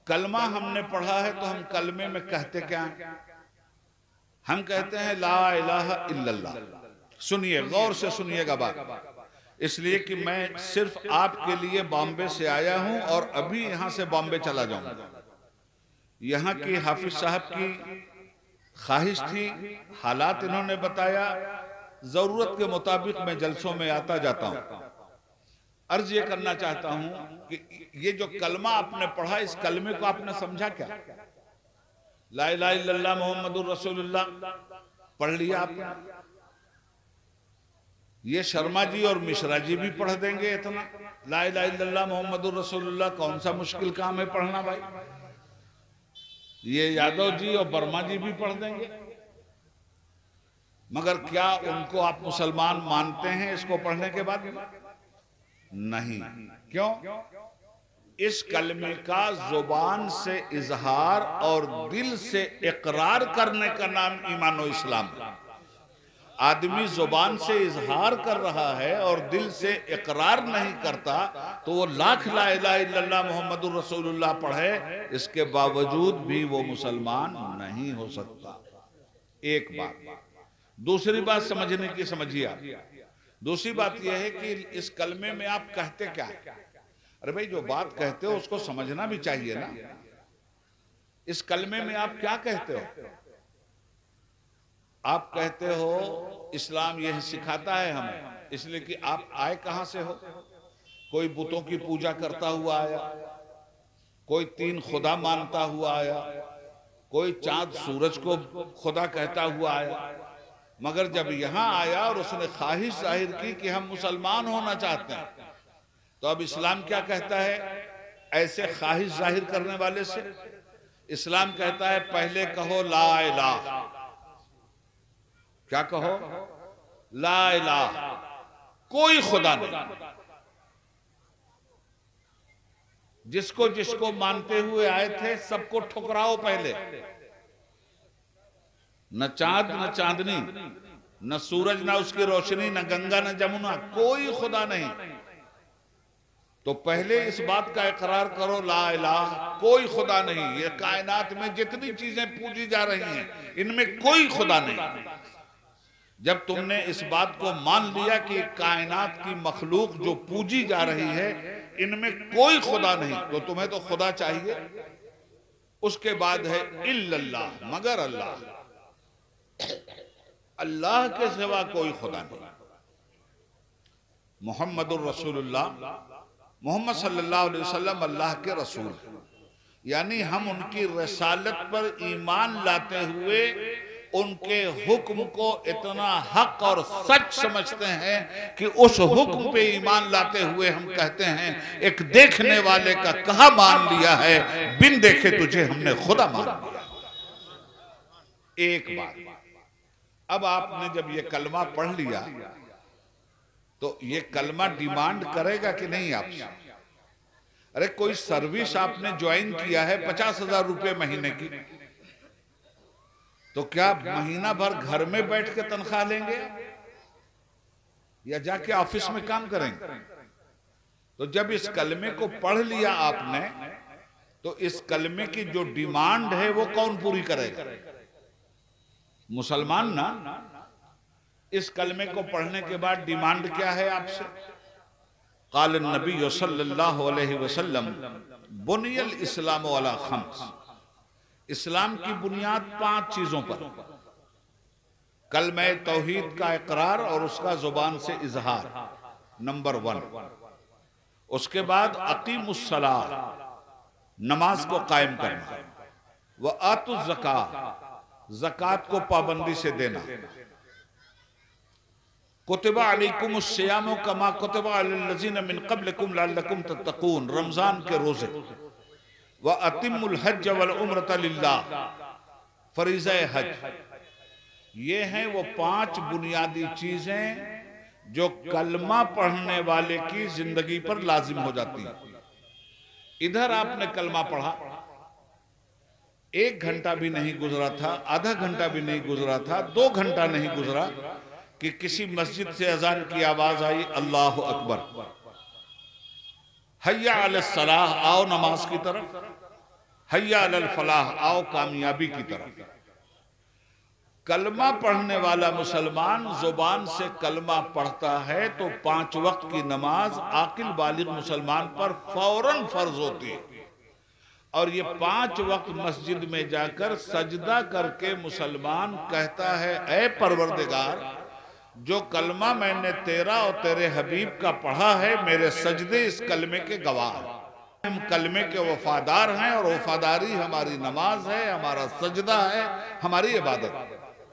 कलमा हमने पढ़ा है तो हम कलमे में कहते क्या हैं? हम कहते हैं ला इलाहा इल्लल्लाह। सुनिए, गौर से सुनिएगा बात, इसलिए कि मैं सिर्फ आपके लिए बॉम्बे से आया हूं और अभी यहां से बॉम्बे चला जाऊंगा। यहाँ की हाफिज साहब की ख्वाहिश थी, हालात इन्होंने बताया, जरूरत के मुताबिक मैं जलसों में आता जाता हूं। अर्ज ये करना चाहता हूं कि ये जो कलमा आपने पढ़ा, इस कलमे को आपने समझा क्या? ला इलाहा इल्लल्लाह मुहम्मदुर रसूलुल्लाह पढ़ लिया आपने। ये शर्मा जी और मिश्रा जी भी पढ़ देंगे इतना। ला इलाहा इल्लल्लाह मुहम्मदुर रसूलुल्लाह कौन सा मुश्किल काम है पढ़ना भाई। ये यादव जी और वर्मा जी भी पढ़ देंगे। मगर क्या उनको आप मुसलमान मानते हैं इसको पढ़ने के बाद? नहीं। क्यों? इस कलमे का जुबान से इजहार और दिल से इकरार करने का नाम ईमान और इस्लाम है। आदमी जुबान से इजहार कर रहा है और दिल से इकरार नहीं करता तो वो लाख ला इलाहा इल्लल्लाह मुहम्मदुर रसूलुल्लाह पढ़े, इसके बावजूद भी वो मुसलमान नहीं हो सकता। एक बात। दूसरी बात समझने की समझिए आप। दूसरी बात यह है कि इस कलमे में आप कहते क्या? अरे भाई, जो बात कहते हो उसको समझना भी चाहिए ना। इस कलमे में आप क्या कहते हो? आप कहते हो इस्लाम यह सिखाता है हमें, इसलिए कि आप आए कहां से हो? कोई बुतों की पूजा करता हुआ आया, कोई तीन खुदा मानता हुआ आया, कोई चांद सूरज को खुदा कहता हुआ आया। मगर जब यहां आया और उसने ख्वाहिश जाहिर की कि हम मुसलमान होना चाहते हैं, तो अब इस्लाम क्या कहता है ऐसे ख्वाहिश जाहिर करने वाले से? इस्लाम कहता है पहले कहो ला इलाहा। क्या कहो? ला इलाहा, कोई खुदा नहीं। जिसको जिसको मानते हुए आए थे सबको ठुकराओ पहले। न चांद न चांदनी, न सूरज न उसकी रोशनी, न गंगा न जमुना, कोई खुदा नहीं। तो पहले इस बात का इकरार करो ला इलाहा, कोई खुदा नहीं। ये कायनात में जितनी चीजें पूजी जा रही हैं इनमें कोई खुदा नहीं। जब तुमने इस बात को मान लिया कि कायनात की मखलूक जो पूजी जा रही है इनमें कोई खुदा नहीं, तो तुम्हें तो खुदा चाहिए। उसके बाद है इल्लल्लाह, मगर अल्लाह, अल्लाह के सिवा कोई खुदा नहीं। मुहम्मदुर रसूलुल्लाह, मोहम्मद सल्लल्लाहु अलैहि वसल्लम अल्लाह के रसूल, यानी हम उनकी रसालत पर ईमान लाते हुए उनके हुक्म को इतना हक और सच समझते हैं कि उस हुक्म पे ईमान लाते हुए हम कहते हैं एक देखने वाले का कहा मान लिया है, बिन देखे तुझे हमने खुदा मान लिया। एक बात। अब आपने जब ये कलमा पढ़ लिया तो ये कलमा डिमांड करेगा कि नहीं आपसे? अरे कोई सर्विस आपने ज्वाइन किया है 50,000 रुपए महीने की, तो क्या महीना भर घर में बैठ के तनख्वाह लेंगे या जाके ऑफिस में काम करेंगे? तो जब इस कलमे को पढ़ लिया आपने तो इस कलमे की जो डिमांड है वो कौन पूरी करेगा? मुसलमान ना। इस कलमे को पढ़ने के बाद डिमांड क्या है आपसे? क़ाल नबी सल्लल्लाहु अलैहि वसल्लम बुनियल इस्लाम अला खम्स। इस्लाम की बुनियाद 5 चीजों पर। कलमे तौहीद का इकरार और उसका जुबान से इजहार, नंबर 1। उसके बाद अकीमुस्सलाह, नमाज को कायम करना, व आतुज़ ज़कात, ज़कात को पाबंदी से देना, कुतिबा अलैकुमुस सियाम कमा कुतिबा अलल लज़ीना मिन क़ब्लिकुम लअल्लकुम तत्तक़ून, रमजान के रोजे, व अतिम्मुल हज वल उम्रत लिल्लाह, फरीज़ा हज। ये हैं वो 5 बुनियादी चीजें जो कलमा पढ़ने वाले की जिंदगी पर लाजिम हो जाती है। इधर आपने कलमा पढ़ा, 1 घंटा भी नहीं गुजरा था, आधा घंटा भी नहीं गुजरा था, 2 घंटा नहीं गुजरा कि किसी मस्जिद से अजान की आवाज आई, अल्लाह अकबर, हय्या अलस सलाह, आओ नमाज की तरफ। हय्या अलल फलाह, आओ कामयाबी की तरफ। कलमा पढ़ने वाला मुसलमान जुबान से कलमा पढ़ता है तो 5 वक्त की नमाज आकिल बालिग मुसलमान पर फौरन फर्ज होती है। और ये 5 वक्त मस्जिद में जाकर सजदा करके मुसलमान कहता है, ऐ परवरदिगार, जो कलमा मैंने तेरा और तेरे हबीब का पढ़ा है, मेरे सजदे इस कलमे के गवाह हैं। हम कलमे के वफादार हैं और वफादारी हमारी नमाज है, हमारा सजदा है, हमारी इबादत।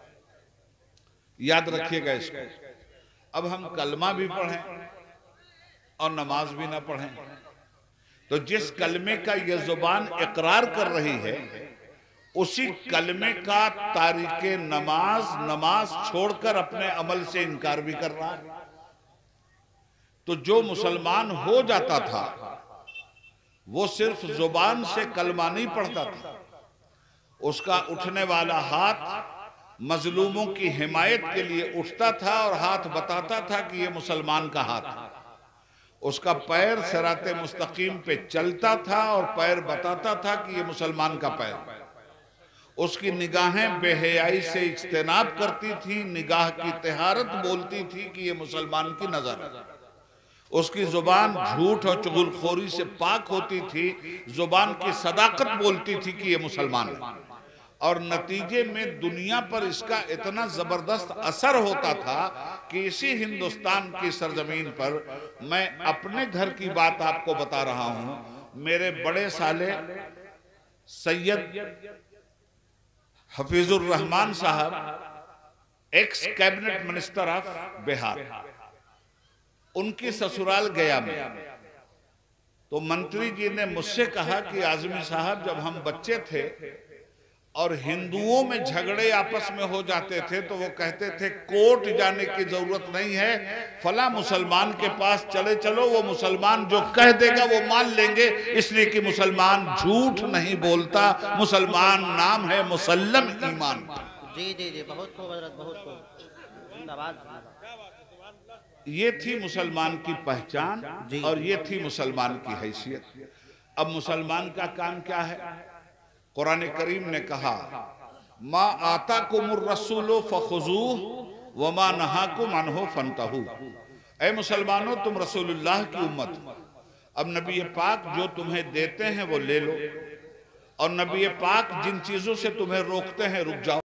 याद रखिएगा इसको। अब हम कलमा भी पढ़ें और नमाज भी ना पढ़ें तो जिस कलमे का ये जुबान इकरार कर रही है, उसी कलमे का तारीके नमाज छोड़कर अपने अमल से इनकार भी कर रहा है। तो जो मुसलमान हो जाता था वो सिर्फ जुबान से कलमा नहीं पढ़ता था, उसका उठने वाला हाथ मजलूमों की हिमायत के लिए उठता था और हाथ बताता था कि ये मुसलमान का हाथ है। उसका पैर सिराते मुस्तकीम पे चलता था और पैर बताता था कि ये मुसलमान का पैर। उसकी निगाहें बेहयाई से इज्तिनाब करती थी, निगाह की तिहारत बोलती थी कि ये मुसलमान की नजर है। उसकी जुबान झूठ और चुगलखोरी से पाक होती थी, जुबान की सदाकत बोलती थी कि ये मुसलमान है। और नतीजे में दुनिया पर इसका इतना जबरदस्त असर होता था कि इसी हिंदुस्तान की सरजमीन पर, मैं अपने घर की बात आपको बता रहा हूं, मेरे बड़े साले सैयद हफीजुर रहमान साहब, ex cabinet minister of Bihar, उनकी ससुराल गया में, तो मंत्री जी ने मुझसे कहा कि आजमी साहब, जब हम बच्चे थे और हिंदुओं में झगड़े आपस में हो जाते थे तो वो कहते थे कोर्ट जाने की जरूरत नहीं है, फला मुसलमान के पास चले चलो, वो मुसलमान जो कह देगा वो मान लेंगे, इसलिए कि मुसलमान झूठ नहीं बोलता, मुसलमान नाम है मुसल्लम ईमान। जी जी जी, बहुत खूब हजरत, बहुत खूब, जिंदाबाद। ये थी मुसलमान की पहचान और ये थी मुसलमान की हैसियत। अब मुसलमान का काम क्या है? कुरान करीम ने कहा, मा आता कुमुर रसूलो फखुजूह व मा नहाकुम अन्हु फंतहू। ऐ मुसलमानों, तुम रसूलुल्लाह की उम्मत, अब नबी पाक जो तुम्हें देते हैं वो ले लो, और नबी पाक जिन चीजों से तुम्हें रोकते हैं रुक जाओ।